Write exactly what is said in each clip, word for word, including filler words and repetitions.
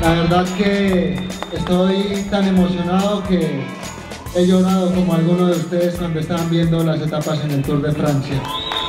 La verdad que estoy tan emocionado que he llorado como algunos de ustedes cuando estaban viendo las etapas en el Tour de Francia.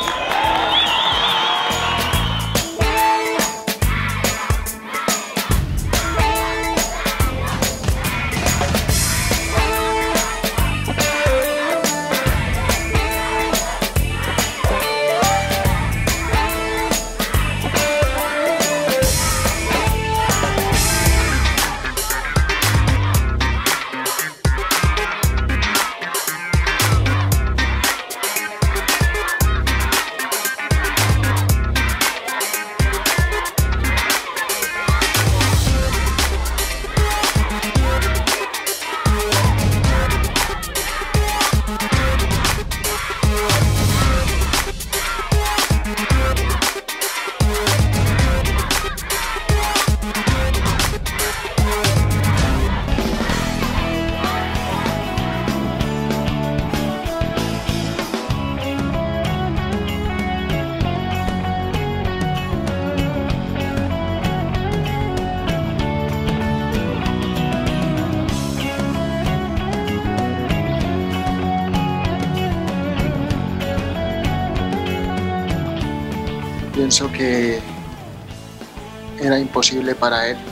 Pienso que era imposible para él.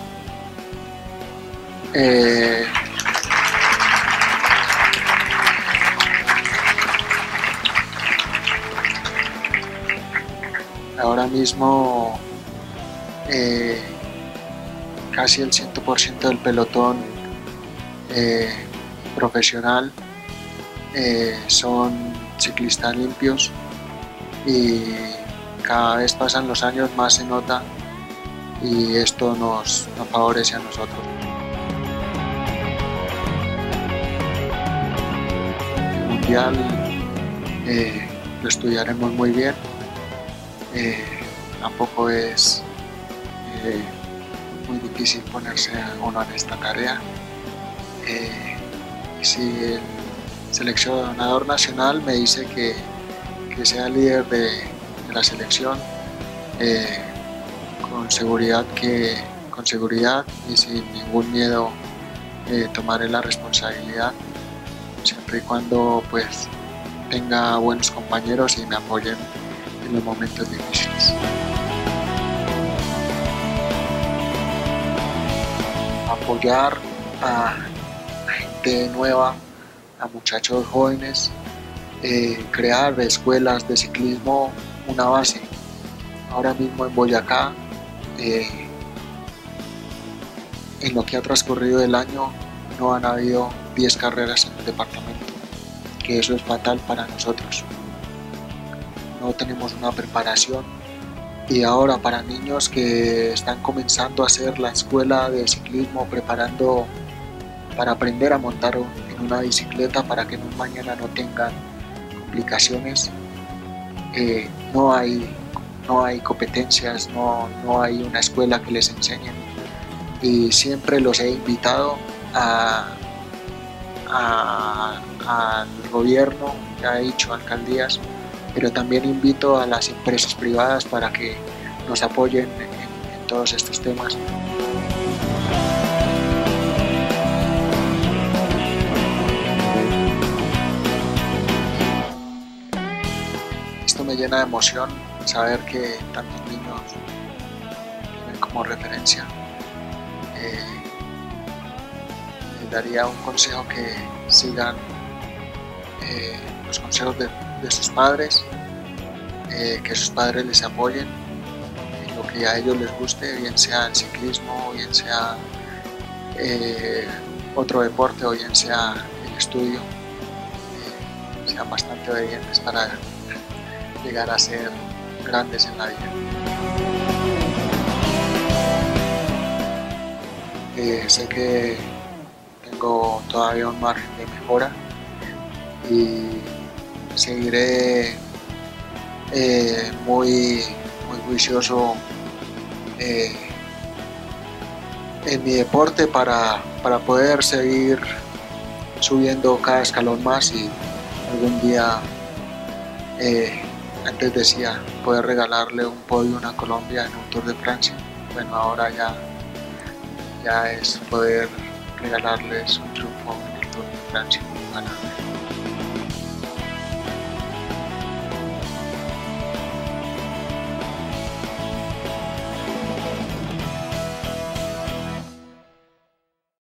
Eh, ahora mismo eh, casi el cien por ciento del pelotón eh, profesional eh, son ciclistas limpios y cada vez pasan los años, más se nota y esto nos, nos favorece a nosotros. El mundial eh, lo estudiaremos muy bien, eh, tampoco es eh, muy difícil ponerse uno en esta tarea. Eh, si el seleccionador nacional me dice que, que sea líder de de la selección, eh, con seguridad que con seguridad y sin ningún miedo eh, tomaré la responsabilidad, siempre y cuando pues tenga buenos compañeros y me apoyen en los momentos difíciles. Apoyar a gente nueva, a muchachos jóvenes, eh, crear escuelas de ciclismo, una base. Ahora mismo en Boyacá, eh, en lo que ha transcurrido el año, no han habido diez carreras en el departamento, que eso es fatal para nosotros. No tenemos una preparación y ahora para niños que están comenzando a hacer la escuela de ciclismo, preparando para aprender a montar en una bicicleta para que en un mañana no tengan complicaciones. Eh, no hay, no hay competencias, no, no hay una escuela que les enseñen y siempre los he invitado a, a, al gobierno, ya he dicho, alcaldías, pero también invito a las empresas privadas para que nos apoyen en, en todos estos temas. Me llena de emoción saber que tantos niños tienen como referencia. Eh, les daría un consejo que sigan eh, los consejos de, de sus padres, eh, que sus padres les apoyen en lo que a ellos les guste, bien sea el ciclismo, bien sea eh, otro deporte o bien sea el estudio, eh, sean bastante obedientes para llegar a ser grandes en la vida. Eh, sé que tengo todavía un margen de mejora y seguiré eh, muy, muy juicioso eh, en mi deporte para, para poder seguir subiendo cada escalón más y algún día eh, antes decía poder regalarle un podio a Colombia en un Tour de Francia. Bueno, ahora ya ya es poder regalarles un triunfo en el Tour de Francia. Ganarle.